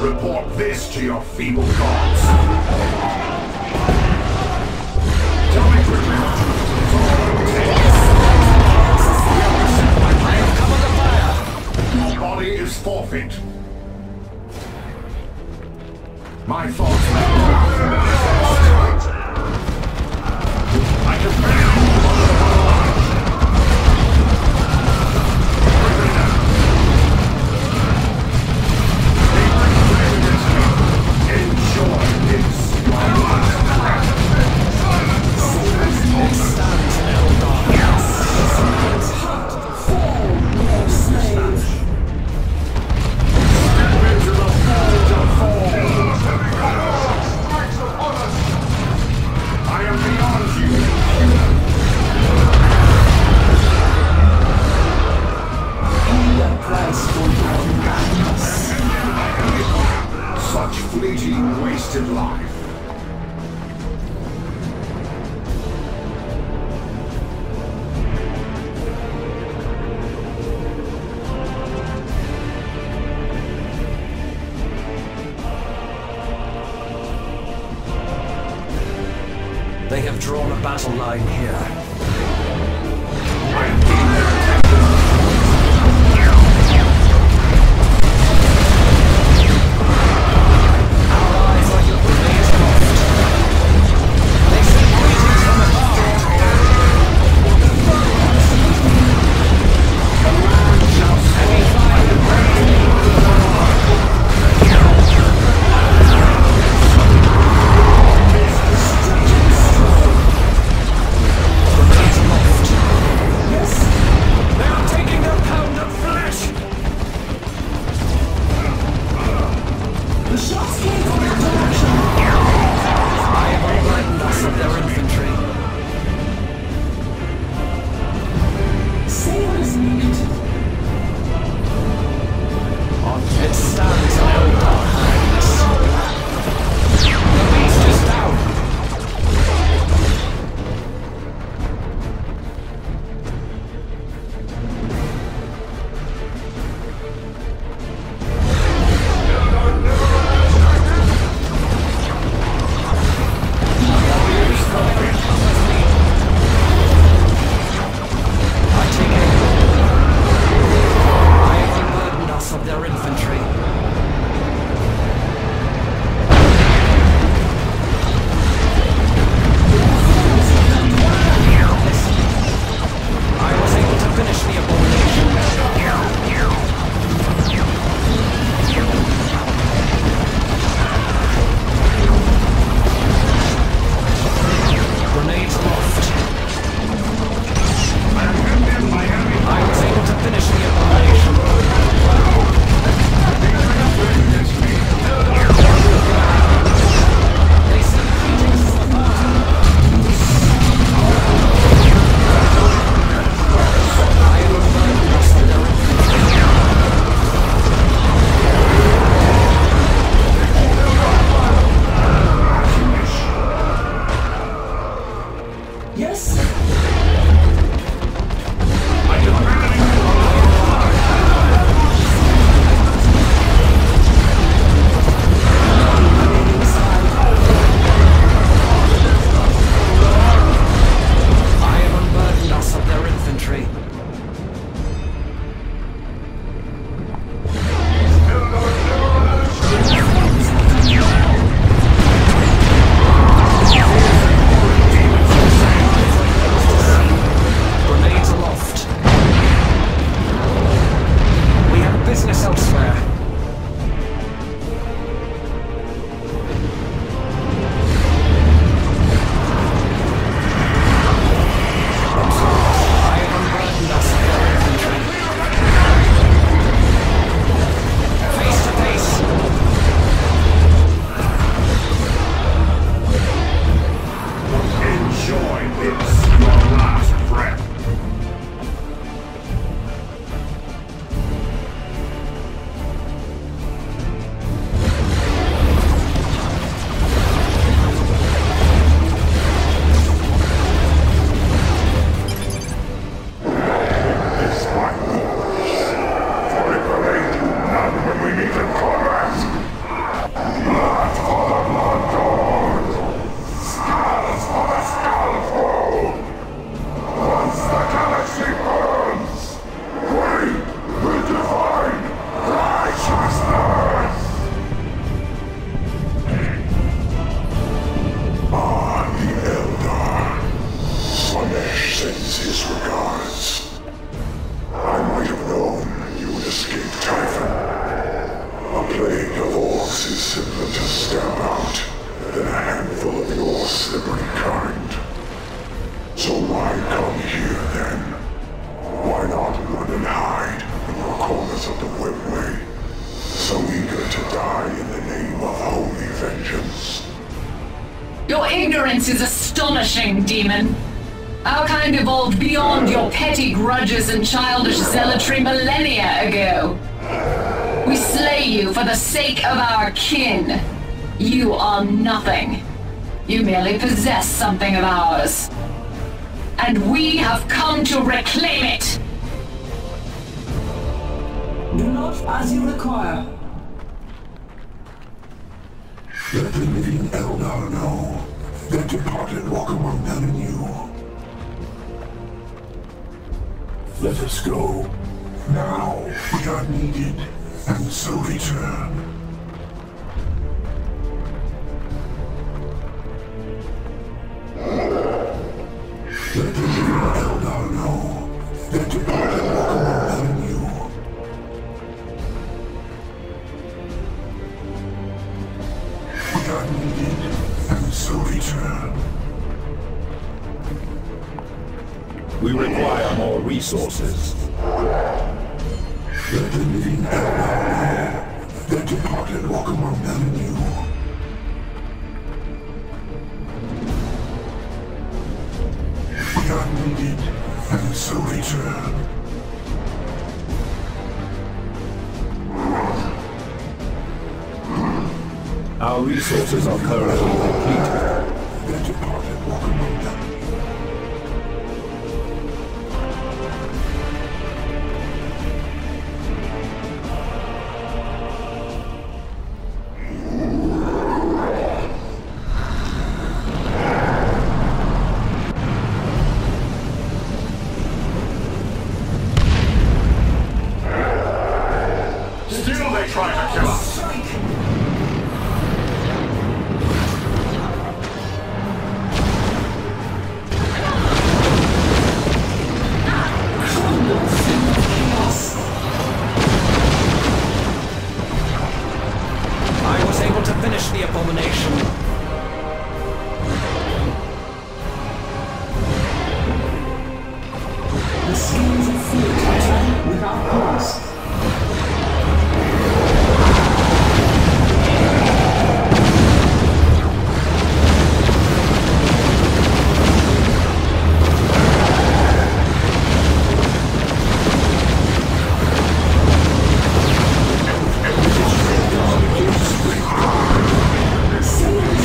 Report this to your feeble gods. Tell me quickly what you do. It's all it takes. I have come under fire. Your body is forfeit. My thoughts manifest. I can feel under the line. Enjoy this. It stands Eldar. Step into the fold of falls. I am beyond you. Pay the price for your madness. Such fleeting, wasted life. They have drawn a battle line here. I need their attention. Their infantry. The Eldar. Slanesh sends his regards. I might have known you would escape Typhon. A plague of orcs is simpler to stamp out than a handful of your slippery kind. So why come here then? Why not run and hide in your corners of the webway? So eager to die in the name of holy vengeance. Your ignorance is astonishing, demon. Our kind evolved beyond your petty grudges and childish zealotry millennia ago. We slay you for the sake of our kin. You are nothing. You merely possess something of ours. And we have come to reclaim it! Do not as you require. Let the living Eldar know that departed walk among them and you. Let us go. Now we are needed, and so return. Let the living Eldar know that departed walk among them and you. We are needed, and so return. We require more resources. Let the living Eldar know that departed walk among them and you. We are needed, and so return. Our resources are currently depleted. That departed walk among them. Still they try to kill us! I was able to finish the abomination. The skills of fear turn without pause. Seeing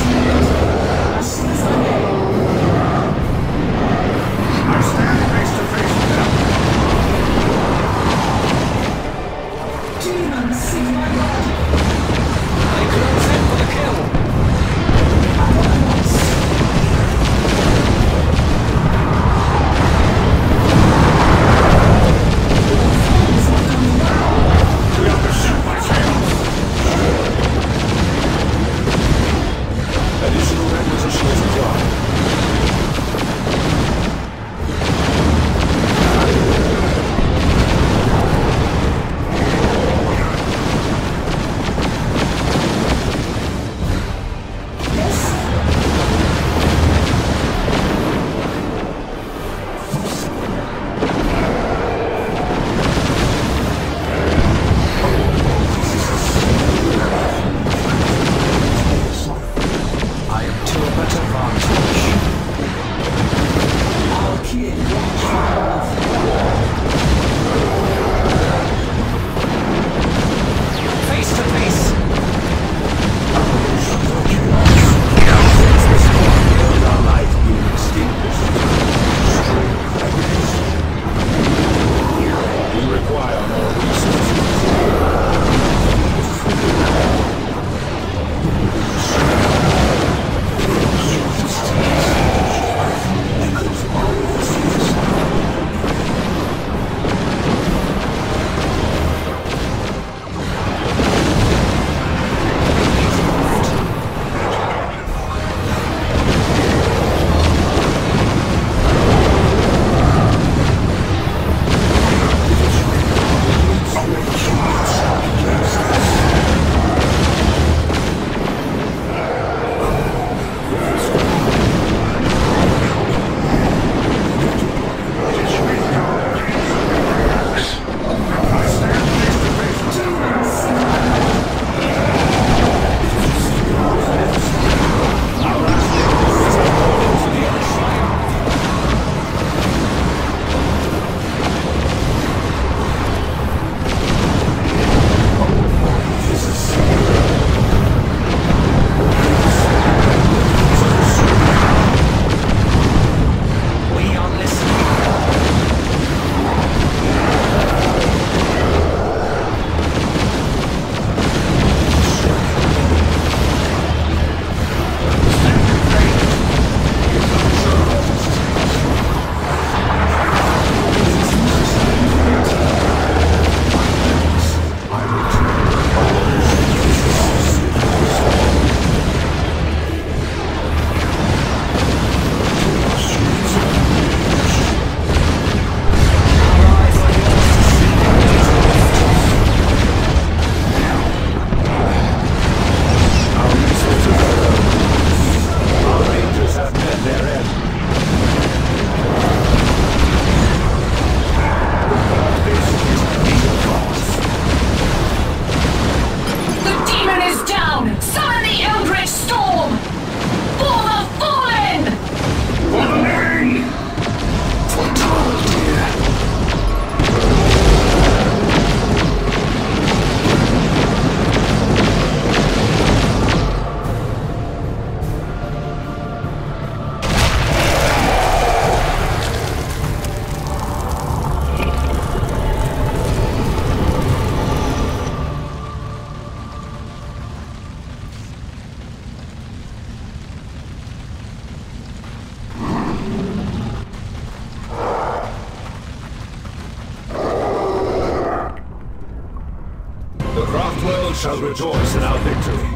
shall rejoice in our victory.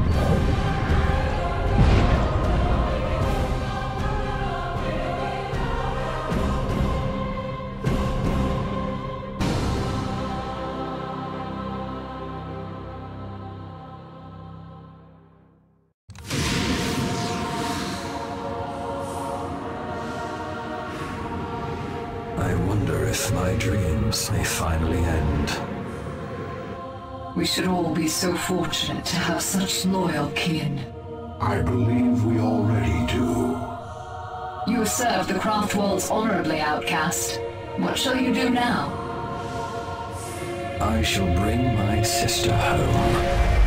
I wonder if my dreams may finally end. We should all be so fortunate to have such loyal kin. I believe we already do. You have served the Craft Worlds honorably, outcast. What shall you do now? I shall bring my sister home.